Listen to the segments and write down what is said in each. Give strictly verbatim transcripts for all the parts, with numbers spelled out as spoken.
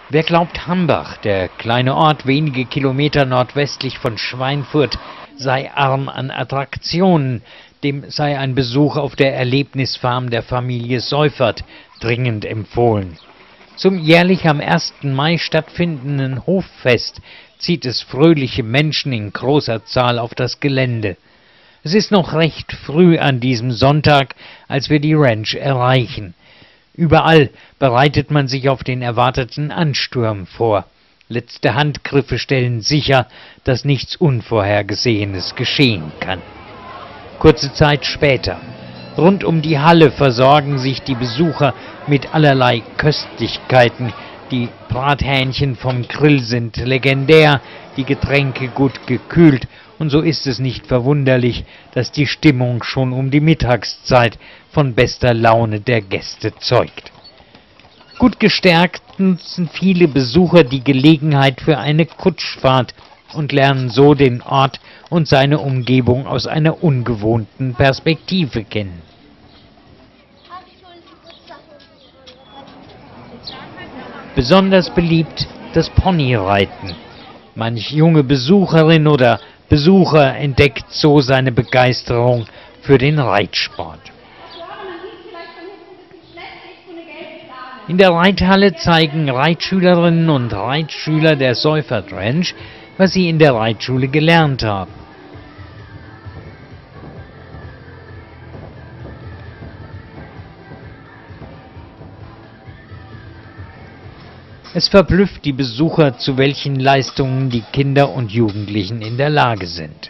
Wer glaubt, Hambach, der kleine Ort wenige Kilometer nordwestlich von Schweinfurt, sei arm an Attraktionen, dem sei ein Besuch auf der Erlebnisfarm der Familie Seufert dringend empfohlen. Zum jährlich am ersten Mai stattfindenden Hoffest zieht es fröhliche Menschen in großer Zahl auf das Gelände. Es ist noch recht früh an diesem Sonntag, als wir die Ranch erreichen. Überall bereitet man sich auf den erwarteten Ansturm vor. Letzte Handgriffe stellen sicher, dass nichts Unvorhergesehenes geschehen kann. Kurze Zeit später. Rund um die Halle versorgen sich die Besucher mit allerlei Köstlichkeiten. Die Brathähnchen vom Grill sind legendär, die Getränke gut gekühlt, und so ist es nicht verwunderlich, dass die Stimmung schon um die Mittagszeit von bester Laune der Gäste zeugt. Gut gestärkt nutzen viele Besucher die Gelegenheit für eine Kutschfahrt und lernen so den Ort und seine Umgebung aus einer ungewohnten Perspektive kennen. Besonders beliebt das Ponyreiten. Manch junge Besucherin oder Besucher entdeckt so seine Begeisterung für den Reitsport. In der Reithalle zeigen Reitschülerinnen und Reitschüler der Seufert Ranch, was sie in der Reitschule gelernt haben. Es verblüfft die Besucher, zu welchen Leistungen die Kinder und Jugendlichen in der Lage sind.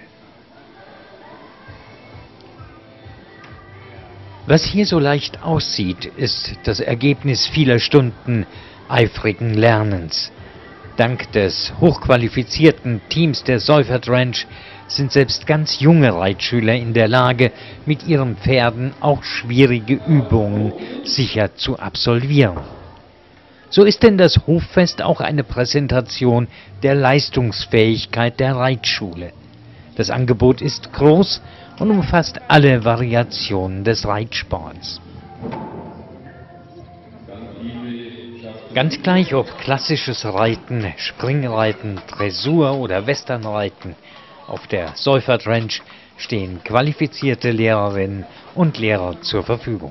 Was hier so leicht aussieht, ist das Ergebnis vieler Stunden eifrigen Lernens. Dank des hochqualifizierten Teams der Seufert Ranch sind selbst ganz junge Reitschüler in der Lage, mit ihren Pferden auch schwierige Übungen sicher zu absolvieren. So ist denn das Hoffest auch eine Präsentation der Leistungsfähigkeit der Reitschule. Das Angebot ist groß und umfasst alle Variationen des Reitsports. Ganz gleich ob klassisches Reiten, Springreiten, Dressur oder Westernreiten, auf der Seufert Ranch stehen qualifizierte Lehrerinnen und Lehrer zur Verfügung.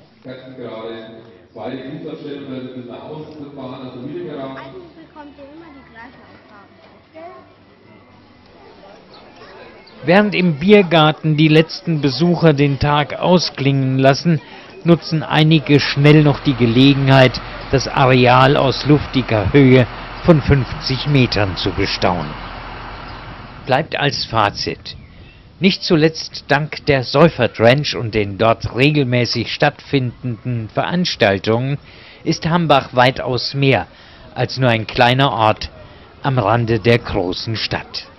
Während im Biergarten die letzten Besucher den Tag ausklingen lassen, nutzen einige schnell noch die Gelegenheit, das Areal aus luftiger Höhe von fünfzig Metern zu bestaunen. Bleibt als Fazit: Nicht zuletzt dank der Seufert Ranch und den dort regelmäßig stattfindenden Veranstaltungen ist Hambach weitaus mehr als nur ein kleiner Ort am Rande der großen Stadt.